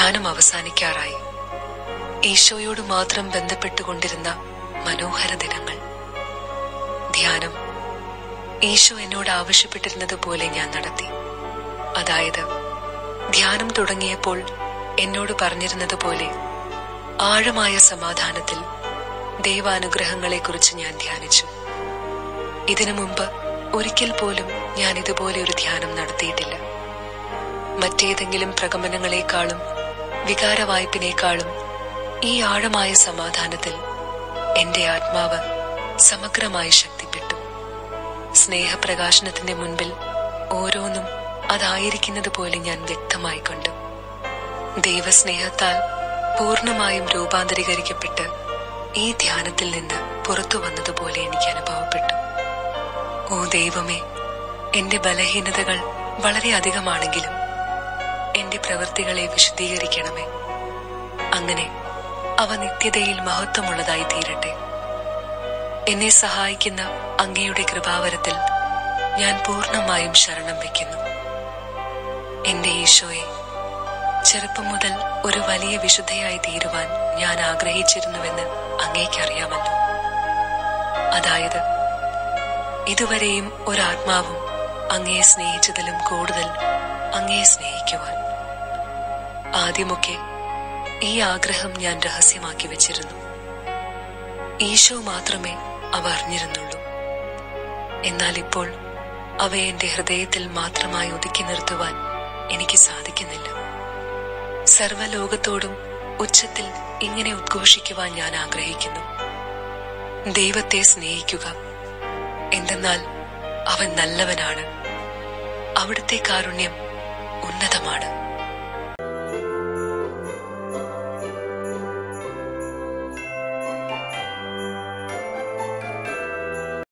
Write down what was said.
ധ്യാനം അവസാനിക്കാറായി. ഈശോയോട് മാത്രം ബന്ധപ്പെട്ടുകൊണ്ടിരുന്ന മനോഹര ദിനങ്ങൾ. ധ്യാനം ഈശോ എന്നോട് ആവശ്യപ്പെട്ടിരുന്നത് പോലെ ഞാൻ നടത്തി. അതായത് ധ്യാനം തുടങ്ങിയപ്പോൾ എന്നോട് പറഞ്ഞിരുന്നത് പോലെ ആഴമായ സമാധാനത്തിൽ ദൈവാനുഗ്രഹങ്ങളെക്കുറിച്ച് ഞാൻ ധ്യാനിച്ചു. ഇതിനു മുമ്പ് ഒരിക്കൽ പോലും ഞാൻ ഇതുപോലെ ഒരു ധ്യാനം നടത്തിയിട്ടില്ല. മറ്റേതെങ്കിലും പ്രകമ്പനങ്ങളെക്കാളും വികാരവായ്പിനേക്കാളും ഈ ആഴമായ സമാധാനത്തിൽ എന്റെ ആത്മാവ് സമഗ്രമായി ശക്തിപ്പെട്ടു. സ്നേഹപ്രകാശനത്തിന്റെ മുൻപിൽ ഓരോന്നും അതായിരിക്കുന്നത് പോലെ ഞാൻ വ്യക്തമായി കണ്ടു. ദൈവസ്നേഹത്താൽ പൂർണ്ണമായും രൂപാന്തരീകരിക്കപ്പെട്ട് ഈ ധ്യാനത്തിൽ നിന്ന് പുറത്തു വന്നതുപോലെ എനിക്ക് അനുഭവപ്പെട്ടു. ഓ ദൈവമേ, എന്റെ ബലഹീനതകൾ വളരെ അധികമാണെങ്കിലും എന്റെ പ്രവൃത്തികളെ വിശദീകരിക്കണമേ. അങ്ങനെ അവ നിത്യതയിൽ മഹത്വമുള്ളതായി തീരട്ടെ. എന്നെ സഹായിക്കുന്ന അങ്ങയുടെ കൃപാവരത്തിൽ ഞാൻ പൂർണ്ണമായും ശരണം വയ്ക്കുന്നു. എന്റെ ഈശോയെ, ചെറുപ്പം മുതൽ ഒരു വലിയ വിശുദ്ധയായി തീരുവാൻ ഞാൻ ആഗ്രഹിച്ചിരുന്നുവെന്ന് അങ്ങേക്കറിയാമല്ലോ. അതായത് ഇതുവരെയും ഒരാത്മാവും അങ്ങയെ സ്നേഹിച്ചതിലും കൂടുതൽ അങ്ങയെ സ്നേഹിക്കുവാൻ. ആദ്യമൊക്കെ ഈ ആഗ്രഹം ഞാൻ രഹസ്യമാക്കി വെച്ചിരുന്നു. ഈശോ മാത്രമേ അവ അറിഞ്ഞിരുന്നുള്ളൂ. എന്നാൽ ഇപ്പോൾ അവ എന്റെ ഹൃദയത്തിൽ മാത്രമായി ഒതുക്കി നിർത്തുവാൻ എനിക്ക് സാധിക്കുന്നില്ല. സർവ്വലോകത്തോടും ഉച്ചത്തിൽ ഇങ്ങനെ ഉദ്ഘോഷിക്കുവാൻ ഞാൻ ആഗ്രഹിക്കുന്നു: ദൈവത്തെ സ്നേഹിക്കുക, എന്തെന്നാൽ അവൻ നല്ലവനാണ്, അവിടുത്തെ കാരുണ്യം ഉന്നതമാണ്.